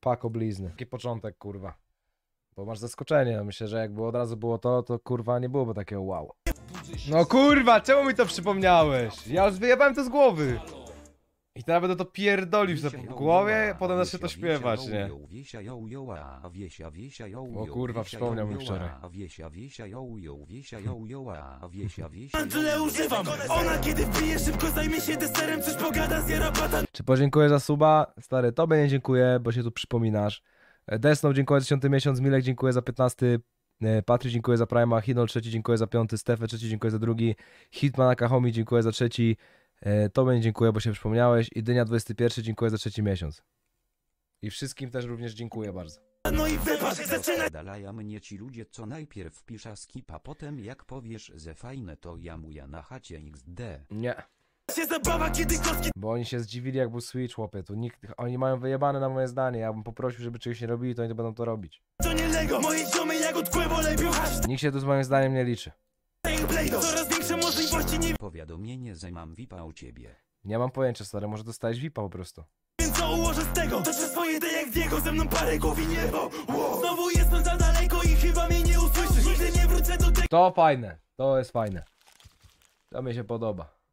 Pako blizny. Taki początek, kurwa. Bo masz zaskoczenie. Myślę, że jakby od razu było to kurwa nie byłoby takiego wow. No kurwa, czemu mi to przypomniałeś? Ja już wyjebałem to z głowy. I teraz będę to pierdolił w głowie, potem zacznę to śpiewać, nie? O kurwa, przypomniał mi wczoraj. Tyle używam. Ona kiedy wbije szybko zajmie się deserem, coś pogada z jarabata. Czy podziękuję za suba? Stary, tobie nie dziękuję, bo się tu przypominasz. Desnow, dziękuję za 10 miesiąc, Milek, dziękuję za 15. Patryk, dziękuję za Prima, Hinol 3, dziękuję za 5, Stefę 3, dziękuję za 2, Hitman Akahomi, dziękuję za 3, tobie nie dziękuję, bo się przypomniałeś i Dynia 21, dziękuję za 3 miesiąc. I wszystkim też również dziękuję bardzo. No i wybacz, zaczyna. Dalaja mnie ci ludzie, co najpierw pisze skip, a potem jak powiesz, że fajne, to jamuja na chacie XD. Nie. Się zabawa, kiedy kostki. Bo oni się zdziwili, jak był Switch, chłopie. Tu oni mają wyjebane na moje zdanie. Ja bym poprosił, żeby czegoś nie robili, to oni to będą to robić. To nie Lego, moi ziomy jak od kłębo lepią hasz. Nikt się tu z moim zdaniem nie liczy. Coraz większe możliwości, nie Powiadomienie, że mam VIPa u ciebie. Nie mam pojęcia, stary, może dostałeś VIP-a po prostu. wiem co ułożę z tego. To przez swoje day jak Diego, ze mną parę głowy niebo. Znowu jestem za daleko i chyba mnie nie usłyszysz. Nigdy nie wrócę do tego. To fajne, to jest fajne. To mi się podoba.